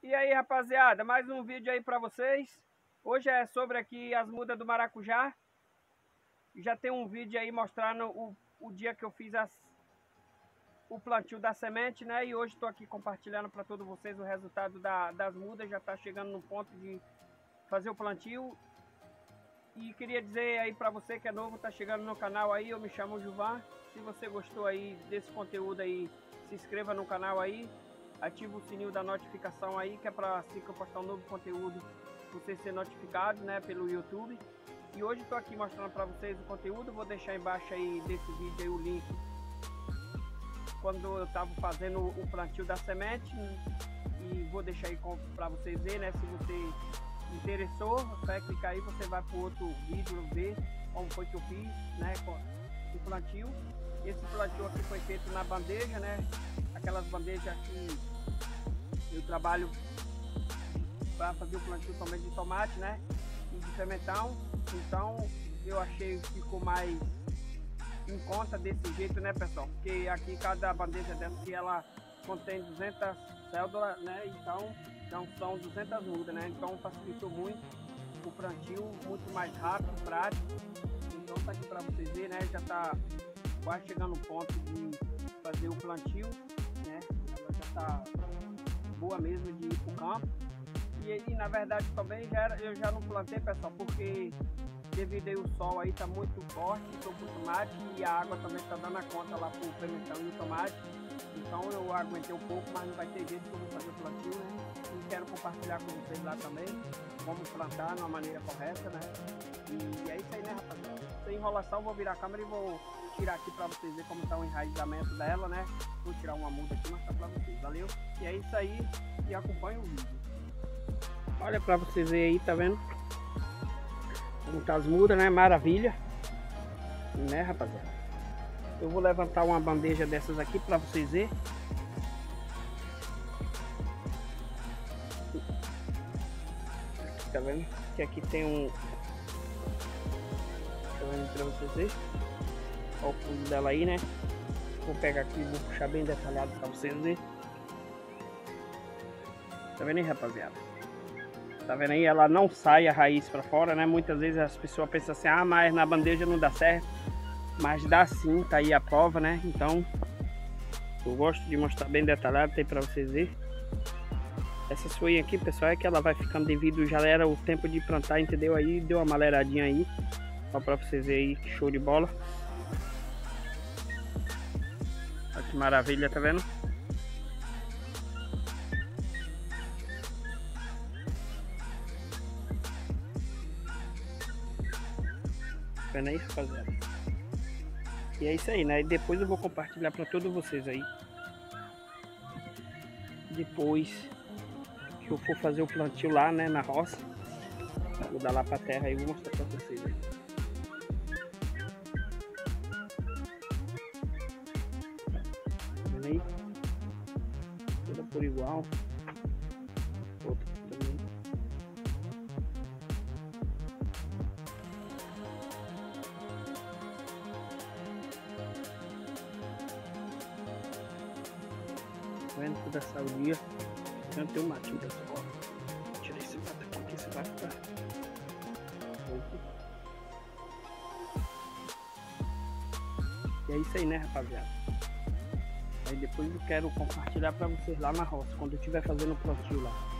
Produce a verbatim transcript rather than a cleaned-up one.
E aí, rapaziada, mais um vídeo aí pra vocês. Hoje é sobre aqui as mudas do maracujá. Já tem um vídeo aí mostrando o, o dia que eu fiz as, o plantio da semente, né? E hoje estou aqui compartilhando para todos vocês o resultado da, das mudas. Já está chegando no ponto de fazer o plantio. E queria dizer aí para você que é novo, tá chegando no canal aí, eu me chamo Juvan. Se você gostou aí desse conteúdo aí, se inscreva no canal aí. Ativa o sininho da notificação aí, que é para assim que eu postar um novo conteúdo, você ser notificado, né, pelo YouTube. E hoje estou aqui mostrando para vocês o conteúdo. Vou deixar embaixo aí desse vídeo aí o link quando eu estava fazendo o plantio da semente, e vou deixar aí para vocês verem, né, se você interessou, vai clicar aí, você vai para outro vídeo ver como foi que eu fiz, né, o plantio. Esse plantio aqui foi feito na bandeja, né, aquelas bandejas que eu trabalho para fazer o plantio também de tomate, né, e de pimentão. Então eu achei que ficou mais em conta desse jeito, né, pessoal, porque aqui cada bandeja dessa aqui ela contém duzentas cédulas, né, então Então são duzentas mudas, né? Então facilitou muito o plantio, muito mais rápido, prático. Então tá aqui para vocês verem, né? Já tá quase chegando no ponto de fazer o plantio, né? Ela já tá boa mesmo de ir pro campo. E, e na verdade também já era, eu já não plantei, pessoal, porque devido aí o sol aí tá muito forte pro tomate, e a água também tá dando a conta lá pro pimentão e o tomate. Então eu aguentei um pouco, mas não vai ter jeito que eu vou fazer o plantio, né? E quero compartilhar com vocês lá também como plantar de uma maneira correta, né? E é isso aí, né, rapaziada? Sem enrolação, vou virar a câmera e vou tirar aqui para vocês verem como está o enraizamento dela, né? Vou tirar uma muda aqui e mostrar para vocês, valeu? E é isso aí, e acompanha o vídeo. Olha para vocês verem aí, tá vendo? Como tá as mudas, né? Maravilha, né, rapaziada? Eu vou levantar uma bandeja dessas aqui para vocês verem. Tá vendo? Que aqui tem um... Tá vendo para vocês verem? Olha o fundo dela aí, né? Vou pegar aqui e vou puxar bem detalhado para vocês verem. Tá vendo aí, rapaziada? Tá vendo aí? Ela não sai a raiz para fora, né? Muitas vezes as pessoas pensam assim, ah, mas na bandeja não dá certo. Mas dá sim, tá aí a prova, né? Então eu gosto de mostrar bem detalhado aí para vocês verem. Essa folhinha aqui, pessoal, é que ela vai ficando devido, já era o tempo de plantar, entendeu? Aí deu uma maleiradinha aí, só para vocês verem aí, que show de bola. Olha que maravilha, tá vendo? Tá vendo aí, rapaziada? E é isso aí, né? E depois eu vou compartilhar para todos vocês aí. Depois que eu for fazer o plantio lá, né, na roça, vou dar lá pra terra e vou mostrar pra vocês aí. Tá vendo aí? Toda por igual. Outra também. Tá vendo? Toda essa dia. Não tem um matinho, pessoal. Vou tirar esse mato aqui, que esse mato tá pouco. E é isso aí, né, rapaziada? Aí depois eu quero compartilhar pra vocês lá na roça, quando eu estiver fazendo o plantio lá.